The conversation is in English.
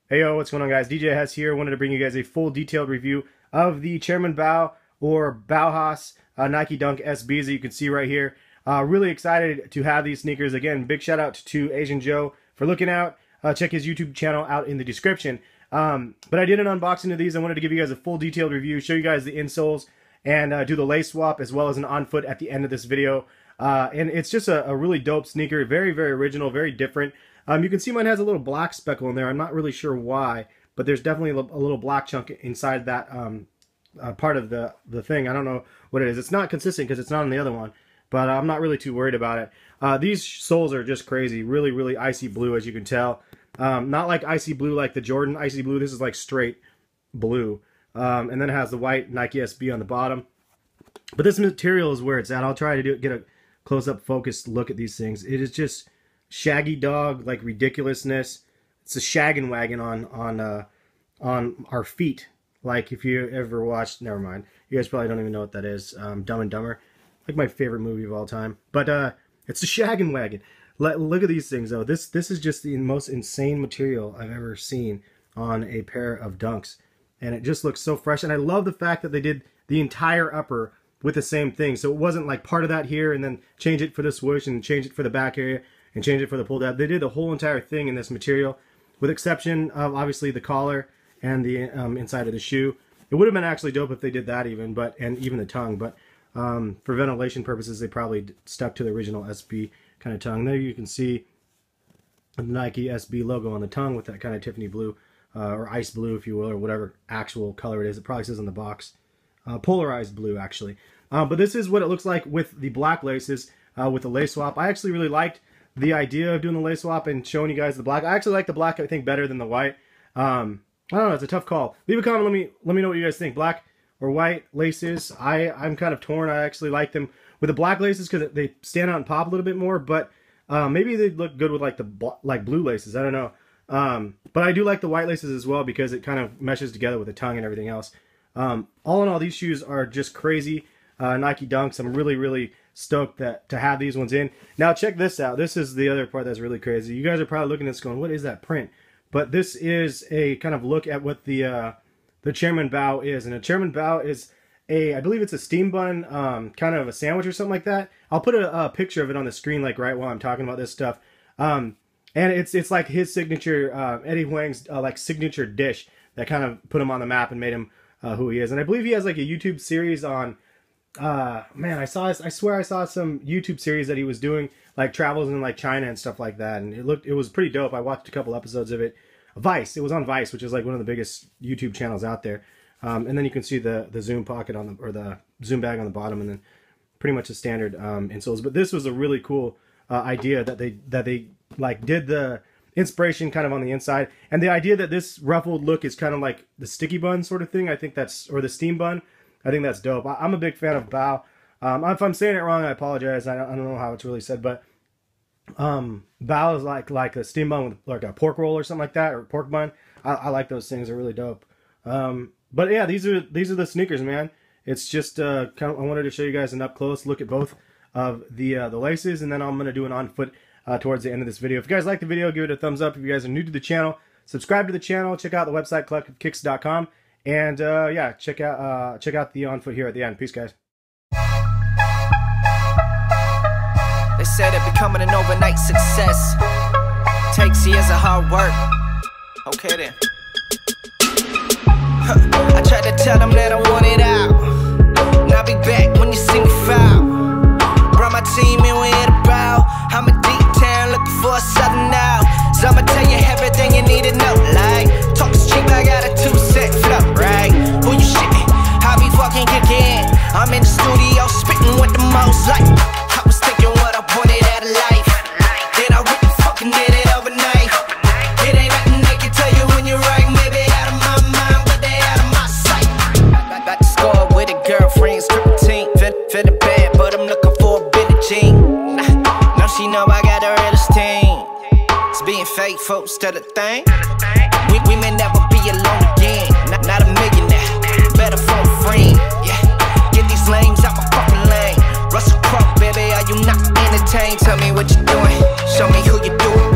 Hey yo, what's going on guys? DJ Hess here. Wanted to bring you guys a full detailed review of the Chairman Bao or Baohaus Nike Dunk SBs that you can see right here. Really excited to have these sneakers. Again, big shout out to Asian Joe for looking out. Check his YouTube channel out in the description. But I did an unboxing of these. I wanted to give you guys a full detailed review, show you guys the insoles, and do the lace swap as well as an on foot at the end of this video. And it's just a really dope sneaker. Very, very original, very different. You can see mine has a little black speckle in there. I'm not really sure why, but there's definitely a little black chunk inside that part of the thing. I don't know what it is. It's not consistent because it's not on the other one, but I'm not really too worried about it. These soles are just crazy. Really, really icy blue, as you can tell. Not like icy blue like the Jordan icy blue. This is like straight blue. And then it has the white Nike SB on the bottom. But this material is where it's at. I'll try to get a close-up focused look at these things. It is just shaggy dog, like ridiculousness. It's a shaggin' wagon on our feet. Like if you ever watched, never mind. You guys probably don't even know what that is. Dumb and Dumber, like my favorite movie of all time. But it's a shaggin' wagon. Look at these things though. This is just the most insane material I've ever seen on a pair of Dunks, and it just looks so fresh. And I love the fact that they did the entire upper with the same thing, so it wasn't like part of that here and then change it for the swoosh and change it for the back area and change it for the pull tab. They did the whole entire thing in this material, with exception of obviously the collar and the inside of the shoe. It would have been actually dope if they did that even, and even the tongue, but for ventilation purposes they probably stuck to the original SB kind of tongue. There you can see the Nike SB logo on the tongue with that kind of Tiffany blue, or ice blue if you will, or whatever actual color it is. It probably says on the box. Polarized blue actually. But this is what it looks like with the black laces, with the lace swap. I actually really liked the idea of doing the lace swap and showing you guys the black. I actually like the black, I think, better than the white. I don't know, it's a tough call. Leave a comment, let me know what you guys think. Black or white laces. I'm kind of torn. I actually like them with the black laces because they stand out and pop a little bit more, but maybe they'd look good with like the blue laces. I don't know. But I do like the white laces as well because it kind of meshes together with the tongue and everything else. All in all, these shoes are just crazy. Nike Dunks. I'm really, really stoked to have these ones in. Now check this out. This is the other part that's really crazy. You guys are probably looking at this going, what is that print? But this is a kind of look at what the Chairman Bao is. And a Chairman Bao is I believe it's a steam bun, kind of a sandwich or something like that. I'll put a picture of it on the screen like right while I'm talking about this stuff. And it's like his signature, Eddie Huang's like signature dish that kind of put him on the map and made him who he is. And I believe he has like a YouTube series on, man, I swear I saw some YouTube series that he was doing, like travels in like China and stuff like that, and it was pretty dope. I watched a couple episodes of it. Vice, it was on Vice, which is like one of the biggest YouTube channels out there. And then you can see the zoom pocket on the zoom bag on the bottom, and then pretty much the standard insoles. But this was a really cool idea that they like did the inspiration kind of on the inside, and the idea that this ruffled look is kind of like the sticky bun sort of thing. I think that's, or the steam bun. I think that's dope. I'm a big fan of Bao. If I'm saying it wrong, I apologize. I don't know how it's really said, but Bao is like a steam bun with like a pork roll or something like that, or pork bun. I like those things. They're really dope. But yeah, these are the sneakers, man. It's just kind of, I wanted to show you guys an up close look at both of the laces, and then I'm gonna do an on foot towards the end of this video. If you guys like the video, give it a thumbs up. If you guys are new to the channel, subscribe to the channel. Check out the website collectivekicks.com, and yeah, check out the on foot here at the end. Peace, guys. They said that becoming an overnight success takes years of hard work. Okay then. I tried to tell them that I want it out, and I'll be back when you sing a foul. Brought my team in, we hit a bow. I'm a deep town looking for a southern now. So I'ma tell you everything you need to know. Like, talk is cheap, I got a 2-cent flow, right? Who you shipping? I be fucking kicking. I'm in the studio spitting with the most like. I was thinking what I wanted out of life, then I really fucking did it overnight. It ain't nothing they can tell you when you're right. Maybe out of my mind, but they out of my sight. About to score with a girlfriend, stripper team. Feeling bad, but I'm looking for a Billie Jean. Now she know I got the realest team. It's being faithful instead of thing. We may never be alone again. Not a millionaire, better for a friend. Yeah, get these lames out my fucking lane. Russell Crowe, baby, are you not entertained? Tell me what you're doing, show me who you do it